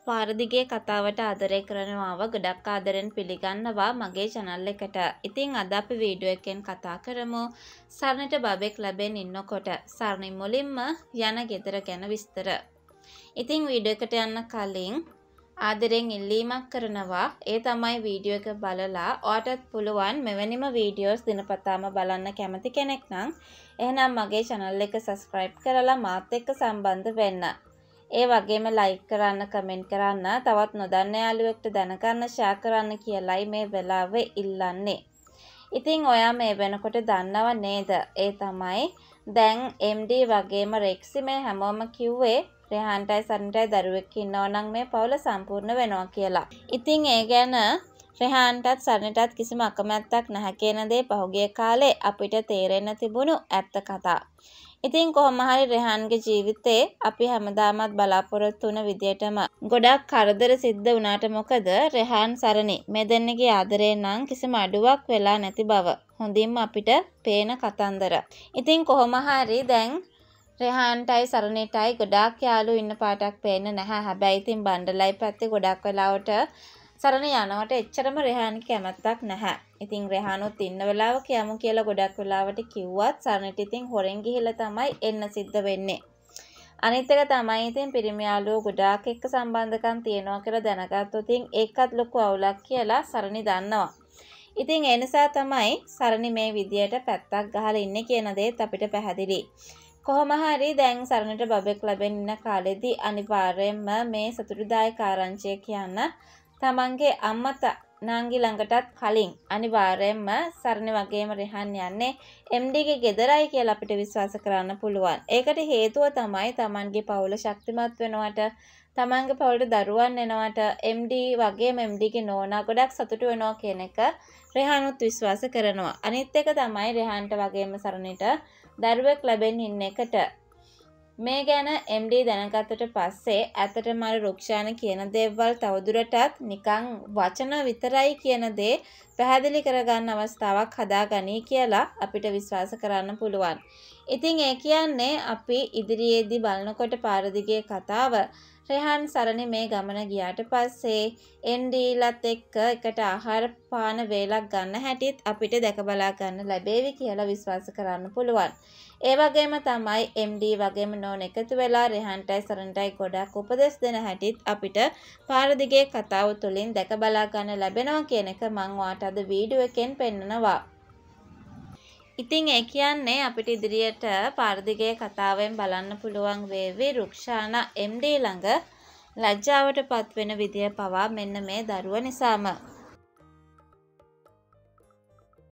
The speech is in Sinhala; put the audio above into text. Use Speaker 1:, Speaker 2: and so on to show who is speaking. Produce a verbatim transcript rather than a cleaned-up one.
Speaker 1: පාරදිගේ කතාවට ආදරය කරනවාව ගොඩක් ආදරෙන් පිළිගන්නවා මගේ channel එකට. ඉතින් අද අපි වීඩියෝ එකෙන් කතා කරමු සරණට බබෙක් ලැබෙන්න ඉන්නකොට සරණි මුලින්ම යන ගෙදර ගැන විස්තර. ඉතින් වීඩියෝ එකට යන්න කලින් ආදරෙන් ඉල්ලීමක් කරනවා. ඒ තමයි වීඩියෝ එක බලලා ඔයාටත් පුළුවන් මෙවැනිම වීඩියෝස් දිනපතාම බලන්න කැමති කෙනෙක් නම් එහෙනම් මගේ channel එක subscribe කරලා මාත් එක්ක සම්බන්ධ වෙන්න. ඒ වගේම like කරන්න, comment කරන්න, තවත් නොදන්න යාළුවෙක්ට දැනගන්න share කරන්න කියලායි මේ වෙලාවේ ඉල්ලන්නේ. ඉතින් ඔයා මේ වෙනකොට දන්නව නේද? ඒ තමයි දැන් එම් ඩී වගේම රෙක්සි මේ හැමෝම කිව්වේ රෙහාන්ටයි සරණටයි දරුවෙක් ඉන්නවා නම් මේ පවුල සම්පූර්ණ වෙනවා කියලා. ඉතින් ඒ ගැන රෙහාන්ටත් සරණටත් කිසිම අකමැත්තක් නැහැ කියන දේ පහුගිය කාලේ අපිට තේරෙන්න තිබුණු ඇත්ත කතා. ඉතින් කොහොම හරි රෙහාන්ගේ ජීවිතේ අපි හැමදාමත් බලාපොරොත්තු වුණ විදියටම ගොඩක් කරදර සිද්ධ වුණාට මොකද රෙහාන් සරණි මේ දෙන්නගේ ආදරේ නම් කිසිම අඩුවක් වෙලා නැති බව හොඳින්ම අපිට පේන කතන්දර. ඉතින් කොහොම හරි දැන් රෙහාන්ටයි සරණටයි ගොඩාක් යාළුවෝ ඉන්න පාටක් පේන්නේ නැහැ. හැබැයි ඉතින් බණ්ඩලයි පැත්තේ ගොඩක් වෙලාවට සරණ යනවට එච්චරම රෙහාන්ගේ කැමැත්තක් නැහැ. ඉතින් රෙහානුත් ඉන්න වෙලාවක යමු කියලා ගොඩක් වෙලාවට කිව්වත් සරණට ඉතින් හොරෙන් ගිහිල්ලා තමයි එන්න සිද්ධ වෙන්නේ. අනිත් එක තමයි ඉතින් පිරිමි යාළුවෝ ගොඩාක් එක්ක සම්බන්ධකම් තියෙනවා කියලා දැනගත්තොත් ඒකත් ලොකු අවුලක් කියලා සරණි දන්නවා. ඉතින් ඒ නිසා තමයි සරණි මේ විදියට පැත්තක් ගහලා ඉන්නේ කියන දේත් අපිට පැහැදිලි. කොහොම හරි දැන් සරණට බබෙක් ලැබෙන්න ඉන්න කාලෙදී අනිවාර්යයෙන්ම මේ සතුටුදායක ආරංචිය කියන්න තමන්ගේ අම්මා නාංගි ළඟටත් කලින් අනිවාර්යයෙන්ම සරණ වගේම රෙහාන් යන්නේ එම් ඩීගේ ගෙදරයි කියලා අපිට විශ්වාස කරන්න පුළුවන්. ඒකට හේතුව තමයි තමන්ගේ පවුල ශක්තිමත් වෙනවට, තමන්ගේ පවුලට දරුවන් එනවට එම් ඩී වගේම එම් ඩීගේ නෝනා ගොඩක් සතුටු වෙනවා කියන එක රෙහානුත් විශ්වාස කරනවා. අනිත් එක තමයි රෙහාන්ට වගේම සරණට දරුවෙක් ලැබෙන්න ඉන්න එකට මේ ගැන එම් ඩී දැනගත්තට පස්සේ ඇත්තටම අර රුක්ෂාන කියන දේවල් තවදුරටත් නිකන් වචන විතරයි කියන දේ පැහැදිලි කරගන්න අවස්ථාවක් හදාගනී කියලා අපිට විශ්වාස කරන්න පුළුවන්. ඉතින් ඒ කියන්නේ අපි ඉදිරියේදී බලනකොට පාරදිගේ කතාව රෙහාන් සරණි මේ ගමන ගියාට පස්සේ එම් ඩීලත් එක්ක එකට ආහාර පාන වේලක් ගන්න හැටිත් අපිට දැක බලා ගන්න ලැබේවි කියලා විශ්වාස කරන්න පුළුවන්. ඒ වගේම තමයි එම් ඩී වගේම නෝන එකතු වෙලා රෙහාන්ටයි සරණටයි ගොඩක් උපදෙස් දෙන හැටිත් අපිට පාරදිගේ කතාව තුළින් දැක බලා ගන්න ලැබෙනවා කියන එක මම ඔයාට අද වීඩියෝ එකෙන් පෙන්නනවා. ඉතින් ඒ කියන්නේ අපිට ඉදිරියට පාරදිගේ කතාවෙන් බලන්න පුළුවන් වේවි රුක්ෂාන එම් ඩී ළඟ ලැජ්ජාවට පත් වෙන විදිය පවා මෙන්න මේ දරුවා නිසාම.